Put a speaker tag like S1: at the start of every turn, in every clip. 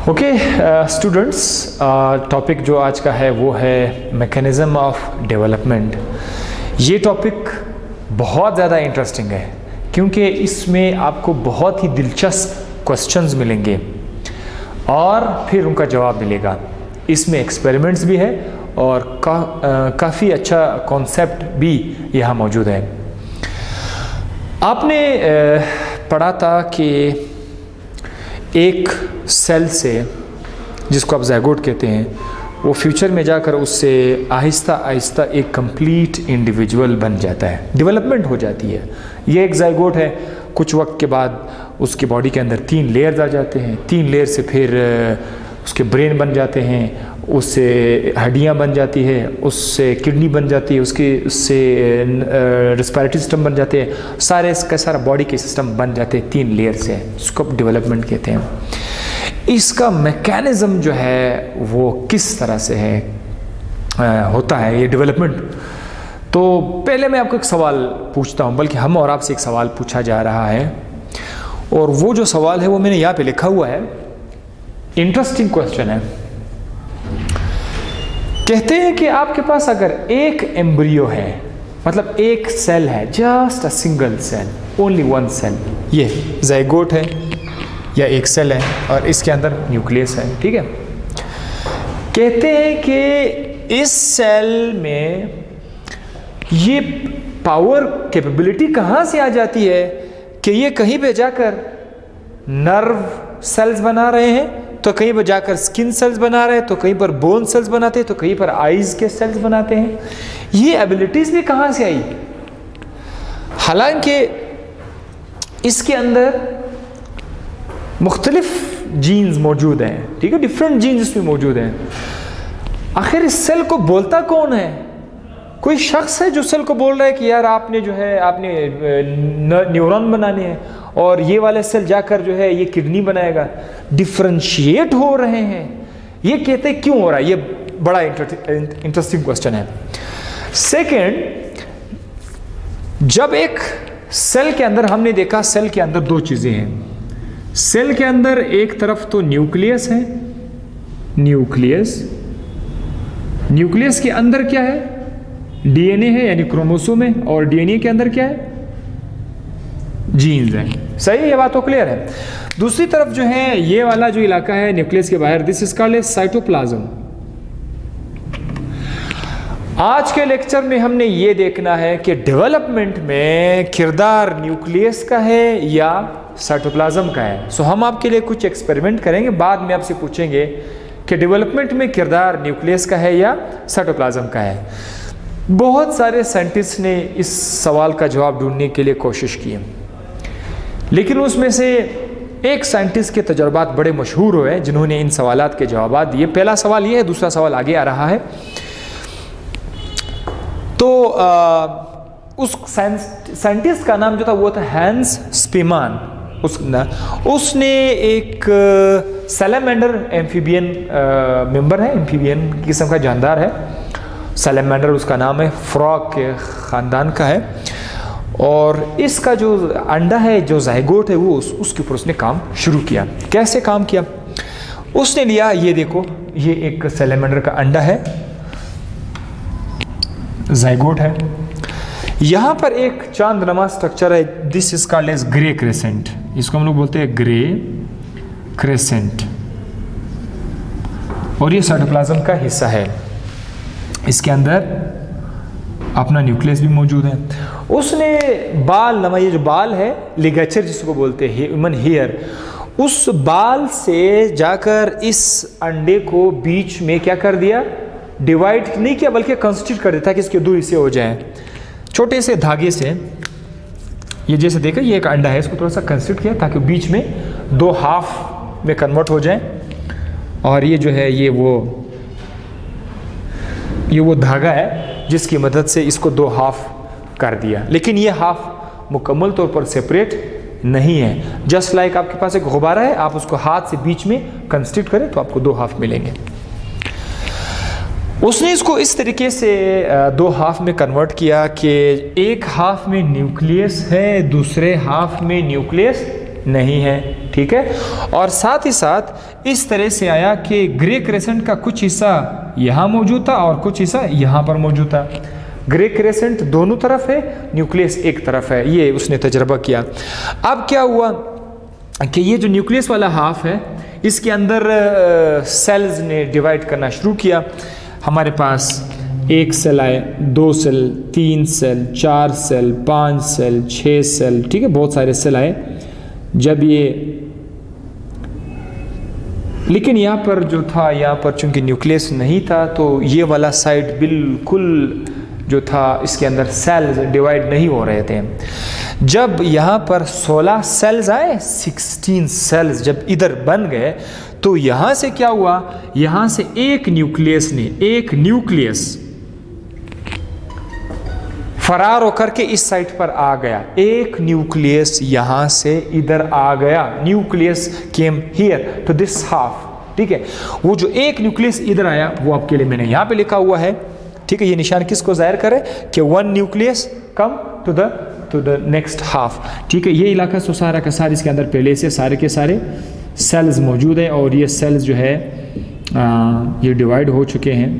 S1: Okay students, topic जो आज का है वो है मैकेनिज़्म ऑफ डेवलपमेंट। ये टॉपिक बहुत ज़्यादा इंटरेस्टिंग है क्योंकि इसमें आपको बहुत ही दिलचस्प क्वेश्चंस मिलेंगे और फिर उनका जवाब मिलेगा। इसमें एक्सपेरिमेंट्स भी है और काफ़ी अच्छा कॉन्सेप्ट भी यहाँ मौजूद है। आपने पढ़ा था कि एक सेल से, जिसको आप ज़ायगोट कहते हैं, वो फ्यूचर में जाकर उससे आहिस्ता आहिस्ता एक कंप्लीट इंडिविजुअल बन जाता है, डेवलपमेंट हो जाती है। ये एक ज़ायगोट है। कुछ वक्त के बाद उसकी बॉडी के अंदर 3 लेयर्स आ जाते हैं। 3 लेयर से फिर उसके ब्रेन बन जाते हैं, उससे हड्डियाँ बन जाती है, उससे किडनी बन जाती है, उससे रिस्पायरेटरी सिस्टम बन जाते हैं, सारे का सारा बॉडी के सिस्टम बन जाते हैं 3 लेयर से। उसको डेवलपमेंट कहते हैं। इसका मैकेनिज़्म जो है वो किस तरह से है होता है ये डेवलपमेंट। तो पहले मैं आपको एक सवाल पूछता हूँ, बल्कि हम और आपसे एक सवाल पूछा जा रहा है, और वो जो सवाल है वो मैंने यहाँ पे लिखा हुआ है। इंटरेस्टिंग क्वेश्चन है। कहते हैं कि आपके पास अगर एक एम्ब्रियो है, मतलब एक सेल है, just a single cell, only one cell, ये ज़ायगोट है या एक सेल है और इसके अंदर न्यूक्लियस है, ठीक है। कहते हैं कि इस सेल में ये पावर कैपेबिलिटी कहाँ से आ जाती है कि ये कहीं पे जाकर नर्व सेल्स बना रहे हैं, तो कहीं पर जाकर स्किन सेल्स बना रहे हैं, तो कहीं पर बोन सेल्स बनाते हैं, तो कहीं पर आईज के सेल्स बनाते हैं। ये एबिलिटीज़ भी कहाँ से आई? हालांकि इसके अंदर मुख्तलिफ जीन्स मौजूद हैं, ठीक है, डिफरेंट जीन्स इसमें मौजूद हैं। आखिर इस सेल को बोलता कौन है? कोई शख्स है जो सेल को बोल रहा है कि यार आपने जो है आपने न्यूरॉन बनाने हैं और ये वाले सेल जाकर जो है ये किडनी बनाएगा। डिफरेंशिएट हो रहे हैं। ये कहते क्यों हो रहा है? ये बड़ा इंटरेस्टिंग क्वेश्चन है। सेकंड, जब एक सेल के अंदर हमने देखा, सेल के अंदर 2 चीज़ें हैं। सेल के अंदर एक तरफ तो न्यूक्लियस है, न्यूक्लियस के अंदर क्या है? डीएनए है, यानी क्रोमोसोम है, और डीएनए के अंदर क्या है? जीन्स है। सही, ये बात तो क्लियर है। दूसरी तरफ जो है ये वाला जो इलाका है न्यूक्लियस के बाहर, दिस इज कॉल्ड साइटोप्लाज्म। आज के लेक्चर में हमने ये देखना है कि डेवलपमेंट में किरदार न्यूक्लियस का है या साइटोप्लाज्म का है। सो हम आपके लिए कुछ एक्सपेरिमेंट करेंगे, बाद में आपसे पूछेंगे कि डेवलपमेंट में किरदार न्यूक्लियस का है या साइटोप्लाज्म का है। बहुत सारे साइंटिस्ट ने इस सवाल का जवाब ढूंढने के लिए कोशिश की, लेकिन उसमें से एक साइंटिस्ट के तजुर्बात बड़े मशहूर हुए जिन्होंने इन सवालात के जवाब दिए। पहला सवाल ये है, दूसरा सवाल आगे आ रहा है। तो उस साइंटिस्ट का नाम जो था वो था हैंस स्पीमान। उसने एक सैलेमेंडर एम्फीबियन मेंबर है, एम्फीबियन किस्म का जानदार है। सैलेमेंडर उसका नाम है, फ्रॉग के ख़ानदान का है, और इसका जो अंडा है, जो ज़ायगोट है, वो उसके ऊपर उसने काम शुरू किया। कैसे काम किया? उसने लिया, ये देखो, ये एक सैलेमेंडर का अंडा है, ज़ायगोट है। यहाँ पर एक चांदनमा स्ट्रक्चर है, this is called as grey crescent. इसको हम लोग बोलते हैं ग्रे क्रेसेंट, और ये साइटोप्लाज्म का हिस्सा है। इसके अंदर अपना न्यूक्लियस भी मौजूद है। उसने बाल नमा, ये जो बाल है, लिगेचर जिसको बोलते हैं, ह्यूमन हेयर, उस बाल से जाकर इस अंडे को बीच में क्या कर दिया? डिवाइड नहीं किया, बल्कि कंस्टिट्यूट कर दिया ताकि इसके 2 हिस्से हो जाएं। छोटे से धागे से, ये जैसे देखा, ये एक अंडा है, इसको थोड़ा सा कंस्टिट्यूट किया ताकि बीच में 2 हाफ में कन्वर्ट हो जाए। और ये जो है ये वो धागा है जिसकी मदद से इसको 2 हाफ कर दिया। लेकिन ये हाफ मुकम्मल तौर पर सेपरेट नहीं है। जस्ट लाइक आपके पास एक गुब्बारा है, आप उसको हाथ से बीच में कंस्टिट्यूट करें तो आपको 2 हाफ मिलेंगे। उसने इसको इस तरीके से 2 हाफ में कन्वर्ट किया कि एक हाफ में न्यूक्लियस है, दूसरे हाफ में न्यूक्लियस नहीं है, ठीक है। और साथ ही साथ इस तरह से आया कि ग्रे क्रेसेंट का कुछ हिस्सा यहाँ मौजूद था और कुछ हिस्सा यहाँ पर मौजूद था। ग्रे क्रेसेंट दोनों तरफ है, न्यूक्लियस एक तरफ है, ये उसने तजर्बा किया। अब क्या हुआ कि ये जो न्यूक्लियस वाला हाफ है इसके अंदर सेल्स ने डिवाइड करना शुरू किया। हमारे पास 1 सेल आए, 2 cell, 3 cell, 4 cell, 5 cell, 6 cell, ठीक है, बहुत सारे सेल आए। जब ये, लेकिन यहाँ पर जो था, यहाँ पर चूंकि न्यूक्लियस नहीं था तो ये वाला साइड बिल्कुल जो था इसके अंदर सेल्स डिवाइड नहीं हो रहे थे। जब यहाँ पर 16 सेल्स आए, 16 सेल्स जब इधर बन गए तो यहाँ से क्या हुआ, यहाँ से एक न्यूक्लियस फरार होकर के इस साइड पर आ गया। एक न्यूक्लियस यहाँ से इधर आ गया, nucleus came here to this half, ठीक है। वो जो एक न्यूक्लियस इधर आया वो आपके लिए मैंने यहाँ पे लिखा हुआ है, ठीक है। ये निशान किसको जाहिर करे कि 1 nucleus come to the next half, ठीक है। ये इलाका तो सारा का सारा इसके अंदर पहले से सारे के सारे सेल्स मौजूद है और ये सेल्स जो है ये डिवाइड हो चुके हैं।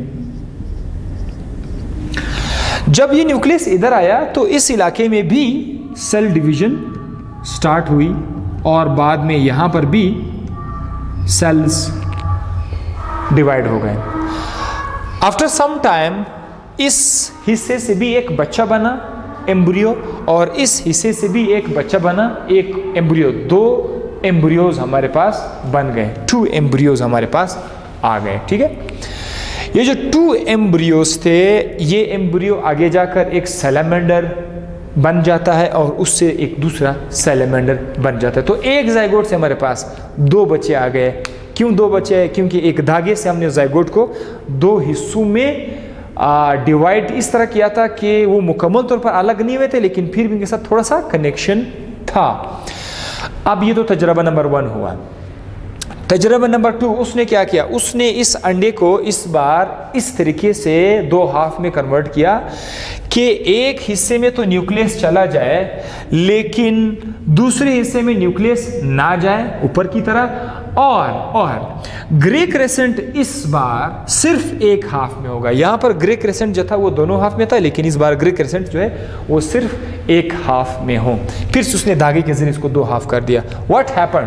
S1: जब ये न्यूक्लियस इधर आया तो इस इलाके में भी सेल डिवीजन स्टार्ट हुई और बाद में यहाँ पर भी सेल्स डिवाइड हो गए। आफ्टर सम टाइम इस हिस्से से भी एक बच्चा बना, एम्ब्रियो, और इस हिस्से से भी एक बच्चा बना, एक एम्ब्रियो। 2 एम्ब्रियोज हमारे पास बन गए, 2 एम्ब्रियोज हमारे पास आ गए, ठीक है। ये जो 2 एम्ब्रियोज थे, ये एम्ब्रियो आगे जाकर एक सैलामेंडर बन जाता है और उससे एक दूसरा सैलामेंडर बन जाता है। तो एक जाइगोट से हमारे पास 2 बच्चे आ गए। क्यों 2 बच्चे हैं? क्योंकि एक धागे से हमने जाइगोट को 2 हिस्सों में डिवाइड इस तरह किया था कि वो मुकम्मल तौर पर अलग नहीं हुए थे, लेकिन फिर भी इनके साथ थोड़ा सा कनेक्शन था। अब ये तो तजर्बा नंबर 1 हुआ। तजर्बा नंबर 2, उसने क्या किया, उसने इस अंडे को इस बार इस तरीके से 2 हाफ में कन्वर्ट किया कि एक हिस्से में तो न्यूक्लियस चला जाए लेकिन दूसरे हिस्से में न्यूक्लियस ना जाए ऊपर की तरफ, और ग्रे क्रेसेंट इस बार सिर्फ एक हाफ में होगा। यहां पर ग्रे क्रेसेंट जो था वो दोनों हाफ में था, लेकिन इस बार ग्रे क्रेसेंट जो है वो सिर्फ एक हाफ में हो। फिर से उसने धागे के जरिए इसको 2 हाफ कर दिया। व्हाट हैपेंड,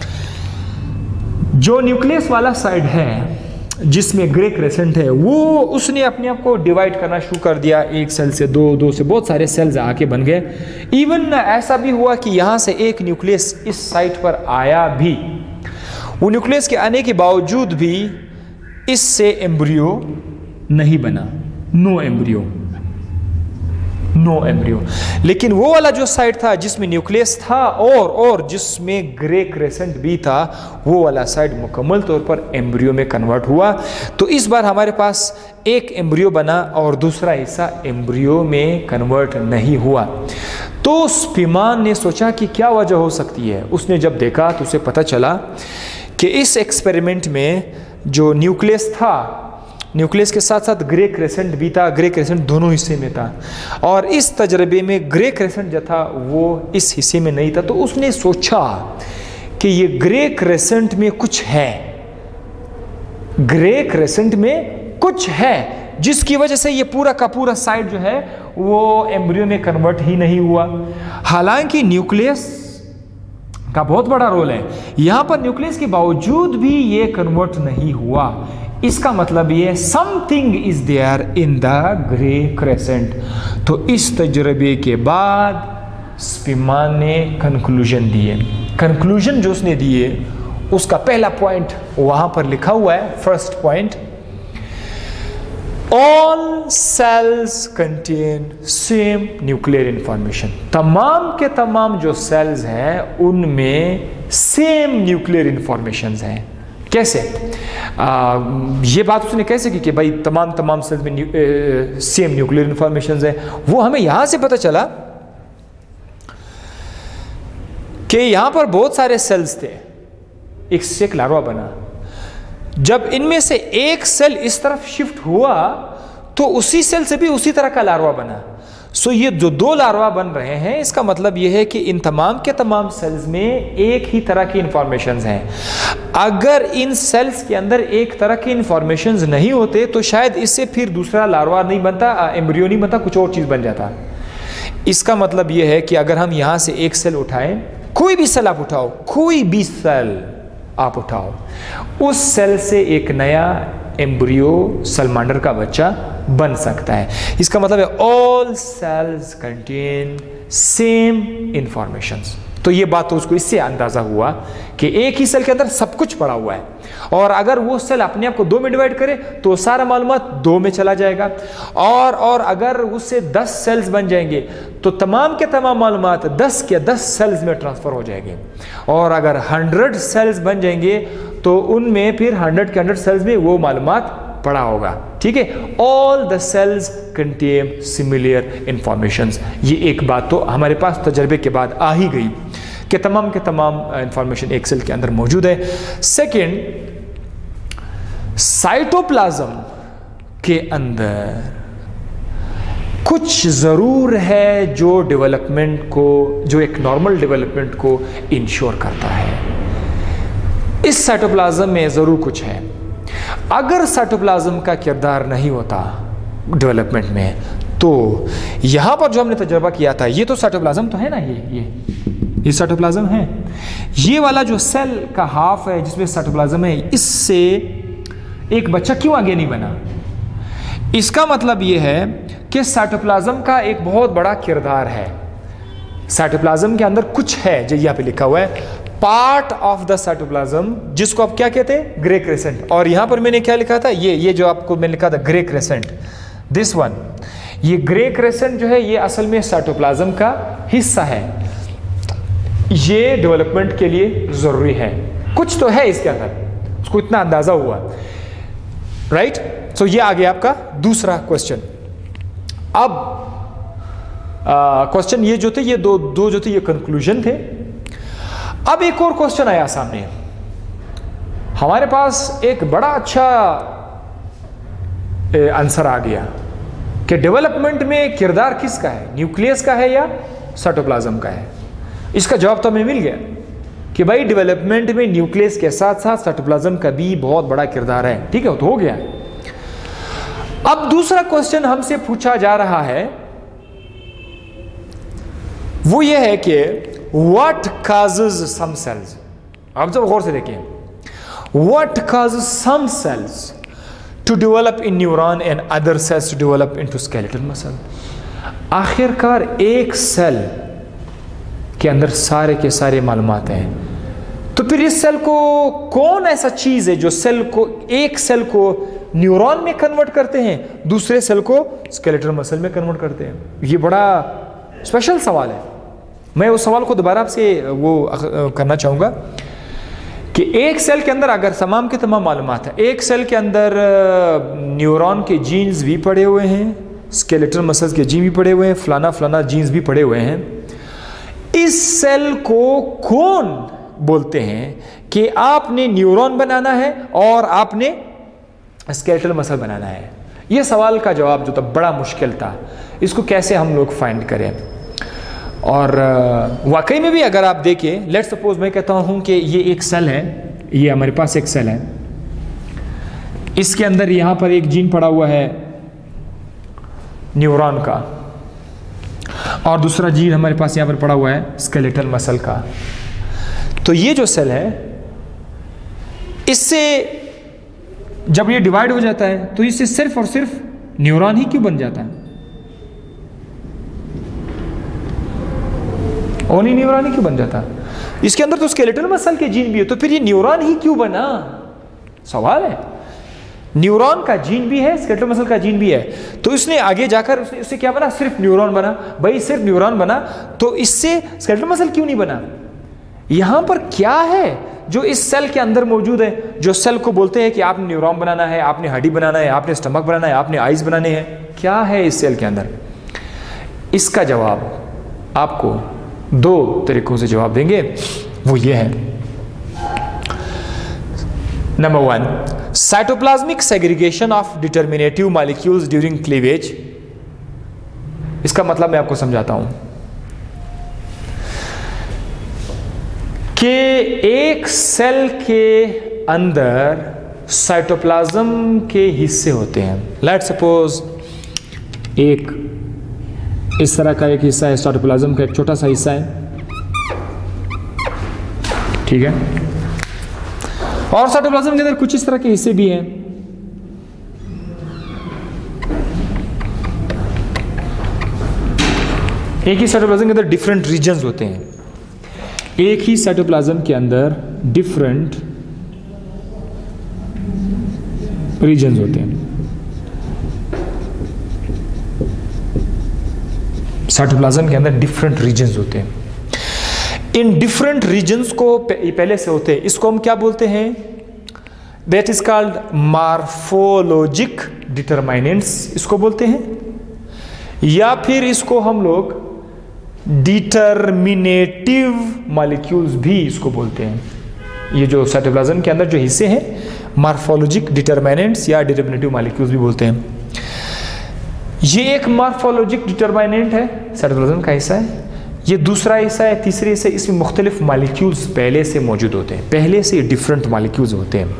S1: जो न्यूक्लियस वाला साइड है जिसमें ग्रे क्रेसेंट है वो उसने अपने आप को डिवाइड करना शुरू कर दिया। 1 सेल से 2 से बहुत सारे सेल्स आके बन गए। इवन ऐसा भी हुआ कि यहाँ से एक न्यूक्लियस इस साइड पर आया भी, वो न्यूक्लियस के आने के बावजूद भी इससे एम्ब्रियो नहीं बना, नो एम्ब्रियो। लेकिन वो वाला जो साइड था जिसमें न्यूक्लियस था और जिसमें ग्रे क्रेसेंट भी था, वो वाला साइड मुकम्मल तौर पर एम्ब्रियो में कन्वर्ट हुआ। तो इस बार हमारे पास एक एम्ब्रियो बना और दूसरा हिस्सा एम्ब्रियो में कन्वर्ट नहीं हुआ। तो स्पीमान ने सोचा कि क्या वजह हो सकती है। उसने जब देखा तो उसे पता चला कि इस एक्सपेरिमेंट में जो न्यूक्लियस था, न्यूक्लियस के साथ साथ ग्रे क्रेसेंट भी था, ग्रे क्रेसेंट दोनों हिस्से में था, और इस तजर्बे में ग्रे क्रेसेंट जो था वो इस हिस्से में नहीं था। तो उसने सोचा कि ये ग्रे क्रेसेंट में कुछ है, ग्रे क्रेसेंट में कुछ है, जिसकी वजह से ये पूरा का पूरा साइड जो है वो एम्ब्रियो में कन्वर्ट ही नहीं हुआ। हालांकि न्यूक्लियस का बहुत बड़ा रोल है, यहां पर न्यूक्लियस के बावजूद भी ये कन्वर्ट नहीं हुआ। इसका मतलब ये something is there in the grey crescent. तो इस तजर्बे के बाद स्पीमान ने कंक्लूजन दिए। कंक्लूजन जो उसने दिए उसका पहला पॉइंट वहां पर लिखा हुआ है, first point, all cells contain same nuclear information. तमाम के तमाम जो सेल्स हैं उनमें सेम न्यूक्लियर इंफॉर्मेशन हैं। कैसे? ये बात उसने कैसे की कि भाई तमाम सेल्स में सेम न्यूक्लियर इंफॉर्मेशन है? वो हमें यहां से पता चला कि यहां पर बहुत सारे सेल्स थे, एक से एक लार्वा बना। जब इनमें से एक सेल इस तरफ शिफ्ट हुआ तो उसी सेल से भी उसी तरह का लार्वा बना। सो ये जो दो लार्वा बन रहे हैं, इसका मतलब ये है कि इन तमाम के तमाम सेल्स में एक ही तरह की इंफॉर्मेशंस हैं। अगर इन सेल्स के अंदर एक तरह की इंफॉर्मेशंस नहीं होते तो शायद इससे फिर दूसरा लार्वा नहीं बनता, एम्ब्रियो नहीं बनता, कुछ और चीज़ बन जाता। इसका मतलब ये है कि अगर हम यहाँ से एक सेल उठाएं, कोई भी सेल आप उठाओ, कोई भी सेल आप उठाओ, उस सेल से एक नया एम्ब्रियो सलमांडर का बच्चा बन सकता है। इसका मतलब है all cells contain same informations. तो ये बात तो उसको इससे अंदाजा हुआ कि एक ही सेल के अंदर सब कुछ पड़ा हुआ है, और अगर वो सेल अपने आप को दो में डिवाइड करे तो सारा मालूमात दो में चला जाएगा, और अगर उससे 10 सेल्स बन जाएंगे तो तमाम के तमाम मालूमात 10 के 10 सेल्स में ट्रांसफर हो जाएंगे, और अगर 100 सेल्स बन जाएंगे तो उनमें फिर 100 के 100 सेल्स में वो मालूमात पड़ा होगा। ठीक है, all the cells contain similar informations. ये एक बात तो हमारे पास तजर्बे के बाद आ ही गई कि तमाम के तमाम इंफॉर्मेशन एक सेल के अंदर मौजूद है। सेकंड, साइटोप्लाज्म के अंदर कुछ ज़रूर है जो डेवलपमेंट को, जो एक नॉर्मल डेवलपमेंट को इंश्योर करता है। इस साइटोप्लाज्म में ज़रूर कुछ है। अगर साइटोप्लाज्म का किरदार नहीं होता डेवलपमेंट में, तो यहाँ पर जो हमने तजर्बा किया था, ये तो साइटोप्लाज्म तो है ना, ये साइटोप्लाज्म है। ये वाला जो सेल का हाफ है जिसमें साइटोप्लाज्म है, इससे एक बच्चा क्यों आगे नहीं बना? इसका मतलब ये है कि साइटोप्लाज्म का एक बहुत बड़ा किरदार है। साइटोप्लाज्म के अंदर कुछ है जो यहाँ पे लिखा हुआ है, पार्ट ऑफ द साइटोप्लाज्म, जिसको आप क्या कहते हैं, ग्रे क्रेसेंट। और यहां पर मैंने क्या लिखा था, ये जो आपको मैंने लिखा था ग्रे क्रेसेंट, दिस वन। ये ग्रे क्रेसेंट जो है ये असल में साइटोप्लाज्म का हिस्सा है। ये डेवलपमेंट के लिए जरूरी है, कुछ तो है इसके अंदर, उसको इतना अंदाजा हुआ, राइट। सो ये आ गया आपका दूसरा क्वेश्चन। अब क्वेश्चन ये जो थे, ये दो जो थे ये कंक्लूजन थे। अब एक और क्वेश्चन आया सामने हमारे पास, एक बड़ा अच्छा आंसर आ गया कि डेवलपमेंट में किरदार किसका है, न्यूक्लियस का है या साइटोप्लाज्म का है। इसका जवाब तो हमें मिल गया कि भाई डेवलपमेंट में न्यूक्लियस के साथ साथ साइटोप्लाज्म का भी बहुत बड़ा किरदार है। ठीक है, तो हो गया। अब दूसरा क्वेश्चन हमसे पूछा जा रहा है, वो ये है कि what causes some cells, आप जब गौर से देखिए, what causes some cells to develop in neuron and other cells to develop into skeletal muscle। आखिरकार एक सेल के अंदर सारे के सारे मालूमात हैं, तो फिर इस सेल को कौन ऐसा चीज है जो सेल को, एक सेल को न्यूरॉन में कन्वर्ट करते हैं, दूसरे सेल को स्केलेटल मसल में कन्वर्ट करते हैं। ये बड़ा स्पेशल सवाल है। मैं उस सवाल को दोबारा आपसे वो करना चाहूँगा कि एक सेल के अंदर अगर तमाम के तमाम मालूमात है, एक सेल के अंदर न्यूरॉन के जीन्स भी पड़े हुए हैं, स्केलेटल मसल्स के जीन भी पड़े हुए हैं, फलाना फलाना जीन्स भी पड़े हुए हैं, इस सेल को कौन बोलते हैं कि आपने न्यूरॉन बनाना है और आपने स्केलेटल मसल बनाना है? ये सवाल का जवाब जो था बड़ा मुश्किल था, इसको कैसे हम लोग फाइंड करें। और वाकई में भी अगर आप देखें, लेट्स सपोज मैं कहता हूं कि ये एक सेल है, ये हमारे पास एक सेल है, इसके अंदर यहां पर एक जीन पड़ा हुआ है न्यूरॉन का, और दूसरा जीन हमारे पास यहां पर पड़ा हुआ है स्केलेटल मसल का। तो ये जो सेल है, इससे जब ये डिवाइड हो जाता है तो इससे सिर्फ और सिर्फ न्यूरॉन ही क्यों बन जाता है? ओनली न्यूरॉन ही क्यों बन जाता? इसके अंदर तो स्केलेटल मसल के जीन भी है, तो फिर ये न्यूरॉन ही क्यों बना? सवाल है। न्यूरॉन का जीन भी है, स्केलेटल मसल का जीन भी है, तो इसने आगे जाकर उससे क्या बना? सिर्फ न्यूरॉन बना। भाई सिर्फ न्यूरॉन बना तो इससे स्केलेटल मसल क्यों नहीं बना? यहां पर क्या है जो इस सेल के अंदर मौजूद है, जो सेल को बोलते हैं कि आपने न्यूरॉन बनाना है, आपने हड्डी बनाना है, आपने स्टमक बनाना है, आपने आइज बनाने हैं? क्या है इस सेल के अंदर? इसका जवाब आपको दो तरीकों से जवाब देंगे, वो ये है। Number 1, cytoplasmic segregation of determinative molecules during cleavage इसका मतलब मैं आपको समझाता हूं कि एक सेल के अंदर साइटोप्लाज्म के हिस्से होते हैं। लेट्स सपोज एक इस तरह का एक हिस्सा है, साइटोप्लाज्म का एक छोटा सा हिस्सा है, ठीक है। और साइटोप्लाज्म के अंदर कुछ इस तरह के हिस्से भी हैं। एक ही साइटोप्लाज्म के अंदर डिफरेंट रीजन्स होते हैं। एक ही साइटोप्लाज्म के अंदर डिफरेंट रीजन्स होते हैं। साइटोप्लाज्म के अंदर डिफरेंट रीजन्स होते हैं। इन डिफरेंट रीजन्स को पहले से होते हैं, इसको हम क्या बोलते हैं? That is called morphologic determinants इसको बोलते हैं, या फिर इसको हम लोग डिटरमिनेटिव मॉलिक्यूल्स भी इसको बोलते हैं। ये जो साइटोप्लाज्म के अंदर जो हिस्से हैं, मॉर्फोलॉजिक डिटरमाइनेंट्स या डिटरमिनेटिव मॉलिक्यूल्स भी बोलते हैं। ये एक मॉर्फोलॉजिक डिटरमाइनेंट है, साइटोप्लाज्म का हिस्सा है। ये दूसरा हिस्सा है, तीसरे हिस्से, इसमें मुख्तलिफ मॉलिक्यूल्स पहले से मौजूद होते हैं, पहले से डिफरेंट मॉलिक्यूल्स होते हैं।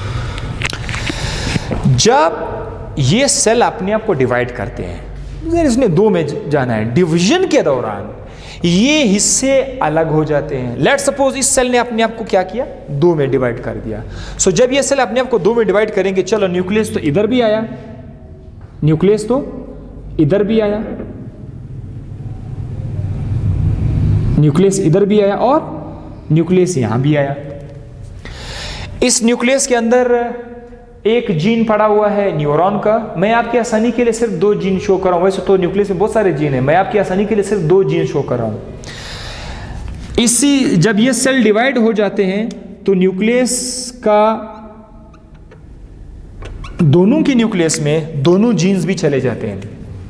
S1: जब ये सेल अपने आप को डिवाइड करते हैं, इसमें दो में जाना है, डिवीजन के दौरान ये हिस्से अलग हो जाते हैं। लेट्स सपोज इस सेल ने अपने आप को क्या किया? दो में डिवाइड कर दिया। सो जब ये सेल अपने आप को दो में डिवाइड करेंगे, चलो न्यूक्लियस तो इधर भी आया, न्यूक्लियस तो इधर भी आया, न्यूक्लियस इधर भी आया और न्यूक्लियस यहां भी आया। इस न्यूक्लियस के अंदर एक जीन पड़ा हुआ है न्यूरॉन का। मैं आपकी आसानी के लिए सिर्फ दो जीन शो कर रहा हूं, वैसे तो न्यूक्लियस में बहुत सारे जीन हैं, मैं आपकी आसानी के लिए सिर्फ दो जीन शो कर रहा हूं। इसी जब ये सेल डिवाइड हो जाते हैं तो न्यूक्लियस का, दोनों की न्यूक्लियस में दोनों जीन्स भी चले जाते हैं।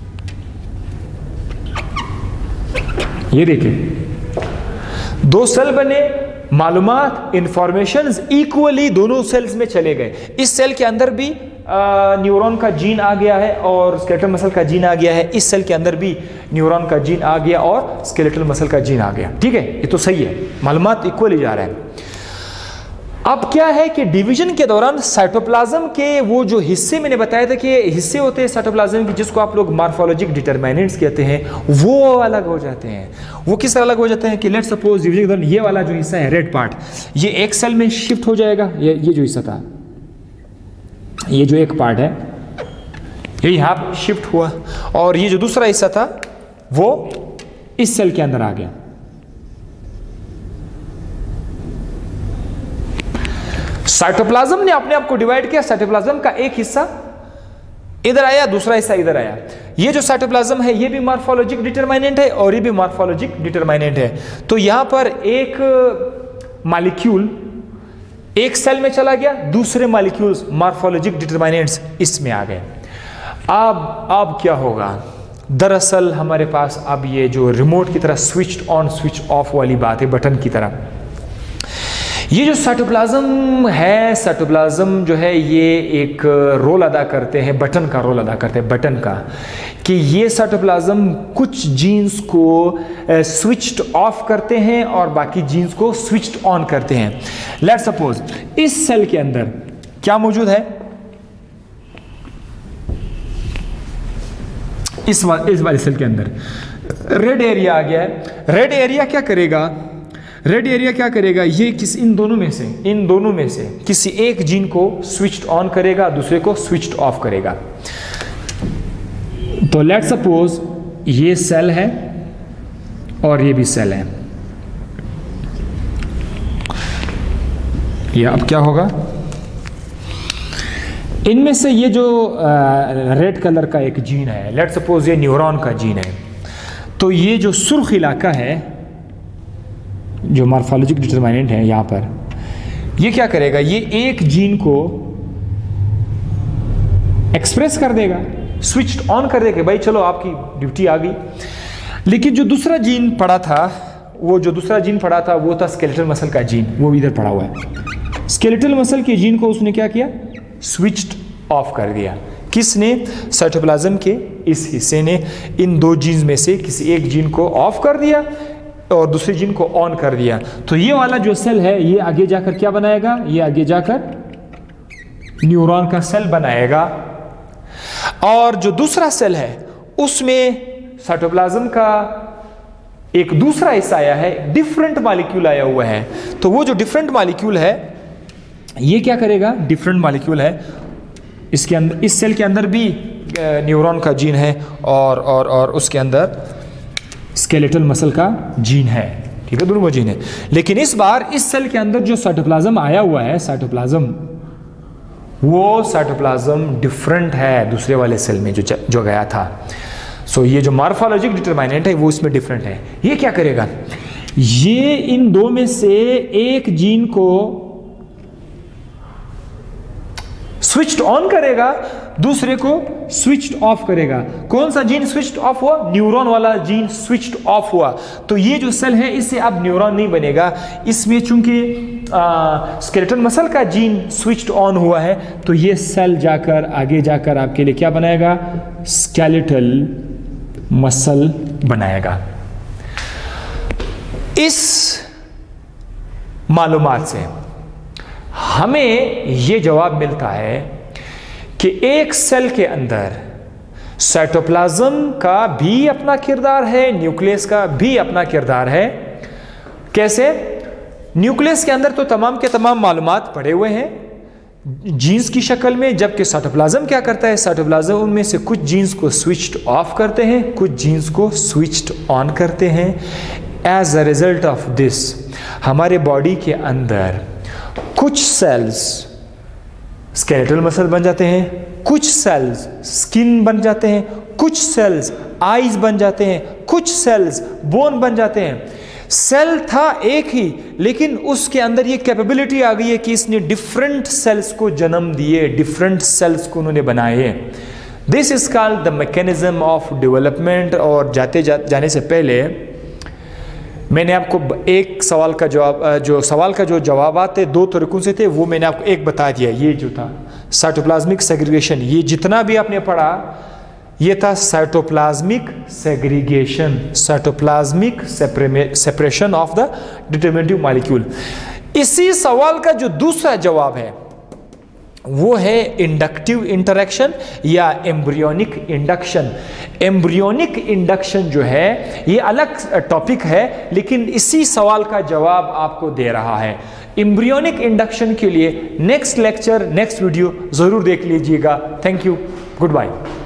S1: ये देखिए, दो सेल बने, मालूमात, इंफॉर्मेशंस इक्वली दोनों सेल्स में चले गए। इस सेल के अंदर भी न्यूरॉन का जीन आ गया है और स्केलेटल मसल का जीन आ गया है। इस सेल के अंदर भी न्यूरॉन का जीन आ गया और स्केलेटल मसल का जीन आ गया। ठीक है, ये तो सही है, मालूमात इक्वली जा रहा है। अब क्या है कि डिवीजन के दौरान साइटोप्लाज्म के वो जो हिस्से मैंने बताया था कि हिस्से होते हैं साइटोप्लाज्म के, जिसको आप लोग मॉर्फोलॉजिक डिटरमाइनेंट्स कहते हैं, वो अलग हो जाते हैं। वो किस तरह अलग हो जाते हैं कि लेट्स सपोज डिवीजन के दौरान ये वाला जो हिस्सा है, रेड पार्ट, ये एक सेल में शिफ्ट हो जाएगा। ये जो हिस्सा था, ये जो एक पार्ट है, ये यहां शिफ्ट हुआ, और ये जो दूसरा हिस्सा था वो इस सेल के अंदर आ गया। साइटोप्लाज्म ने अपने आप को डिवाइड किया, साइटोप्लाज्म का एक हिस्सा इधर आया, दूसरा हिस्सा इधर आया। ये जो साइटोप्लाज्म है, ये भी मॉर्फोलॉजिक डिटरमाइनेंट है और ये भी मॉर्फोलॉजिक डिटरमाइनेंट है। तो यहां पर एक मॉलिक्यूल एक सेल में चला गया, दूसरे मॉलिक्यूल्स मॉर्फोलॉजिक डिटरमाइनेंट्स इसमें आ गए। अब क्या होगा? दरअसल हमारे पास अब ये जो रिमोट की तरह स्विच ऑन स्विच ऑफ वाली बात है, बटन की तरह, ये जो साइटोप्लाज्म है, साइटोप्लाज्म जो है ये एक रोल अदा करते हैं, बटन का रोल अदा करते हैं, बटन का, कि ये साइटोप्लाज्म कुछ जीन्स को स्विच्ड ऑफ करते हैं और बाकी जीन्स को स्विच्ड ऑन करते हैं। लेट्स सपोज इस सेल के अंदर क्या मौजूद है? इस वाले सेल के अंदर रेड एरिया आ गया है। रेड एरिया क्या करेगा? रेड एरिया क्या करेगा? ये इन दोनों में से किसी एक जीन को स्विच्ड ऑन करेगा, दूसरे को स्विच्ड ऑफ करेगा। तो लेट्स सपोज ये सेल है और ये भी सेल है। ये अब क्या होगा? इनमें से ये जो रेड कलर का एक जीन है, लेट्स सपोज ये न्यूरॉन का जीन है, तो ये जो सुर्ख इलाका है जो मॉर्फोलॉजिक डिटरमाइनेंट है यहाँ पर, ये क्या करेगा? ये एक जीन को एक्सप्रेस कर देगा, स्विच्ड ऑन कर देगा, भाई चलो आपकी ड्यूटी आ गई। लेकिन जो दूसरा जीन पड़ा था, वो था स्केलेटल मसल का जीन, वो इधर पड़ा हुआ है। स्केलेटल मसल के जीन को उसने क्या किया? स्विच्ड ऑफ कर दिया। किसने? साइटोप्लाज्म के इस हिस्से ने इन दो जीन्स में से किसी एक जीन को ऑफ कर दिया और दूसरे जीन को ऑन कर दिया। तो ये वाला जो सेल है ये आगे जाकर क्या बनाएगा? ये आगे जाकर न्यूरॉन का सेल बनाएगा। और जो दूसरा सेल है उसमें साइटोप्लाज्म का एक दूसरा हिस्सा आया है, डिफरेंट मॉलिक्यूल आया हुआ है। तो वो जो डिफरेंट मॉलिक्यूल है ये क्या करेगा? डिफरेंट मॉलिक्यूल है, इसके अंदर, इस सेल के अंदर भी न्यूरॉन का जीन है और उसके अंदर स्केलेटल मसल का जीन है, ठीक है, दोनों जीन है। लेकिन इस बार इस सेल के अंदर जो साइटोप्लाज्म आया हुआ है, वो साइटोप्लाज्म डिफरेंट है दूसरे वाले सेल में जो गया था। सो ये जो मॉर्फोलॉजिक डिटरमाइनेंट है वो इसमें डिफरेंट है। ये क्या करेगा? ये इन दो में से एक जीन को स्विच्ड ऑन करेगा, दूसरे को स्विच्ड ऑफ करेगा। कौन सा जीन स्विच्ड ऑफ हुआ? न्यूरॉन वाला जीन स्विच्ड ऑफ हुआ। तो ये जो सेल है इससे अब न्यूरॉन नहीं बनेगा, इसमें चूंकि स्केलेटल मसल का जीन स्विच्ड ऑन हुआ है तो ये सेल जाकर आगे जाकर आपके लिए क्या बनाएगा? स्केलेटल मसल बनाएगा। इस मालूमात से हमें यह जवाब मिलता है कि एक सेल के अंदर साइटोप्लाज्म का भी अपना किरदार है, न्यूक्लियस का भी अपना किरदार है। कैसे? न्यूक्लियस के अंदर तो तमाम के तमाम मालूमात पड़े हुए हैं जीन्स की शक्ल में, जबकि साइटोप्लाज्म क्या करता है? साइटोप्लाज्म उनमें से कुछ जीन्स को स्विच्ड ऑफ करते हैं, कुछ जीन्स को स्विच्ड ऑन करते हैं। As a result of this हमारे बॉडी के अंदर कुछ सेल्स स्केलेटल मसल बन जाते हैं, कुछ सेल्स स्किन बन जाते हैं, कुछ सेल्स आईज बन जाते हैं, कुछ सेल्स बोन बन जाते हैं। सेल था एक ही, लेकिन उसके अंदर ये कैपेबिलिटी आ गई है कि इसने डिफरेंट सेल्स को जन्म दिए, डिफरेंट सेल्स को उन्होंने बनाए। This is called the mechanism of development. और जाने से पहले मैंने आपको एक सवाल का जवाब, जो जवाबात थे दो तरीकों से थे, वो मैंने आपको एक बता दिया। ये जो था साइटोप्लाज्मिक सेग्रीगेशन, ये जितना भी आपने पढ़ा ये था cytoplasmic segregation, cytoplasmic separation of the determinative molecule. इसी सवाल का जो दूसरा जवाब है वो है इंडक्टिव इंटरेक्शन या एम्ब्रियोनिक इंडक्शन। एम्ब्रियोनिक इंडक्शन जो है ये अलग टॉपिक है, लेकिन इसी सवाल का जवाब आपको दे रहा है। एम्ब्रियोनिक इंडक्शन के लिए नेक्स्ट लेक्चर, नेक्स्ट वीडियो जरूर देख लीजिएगा। Thank you, good bye.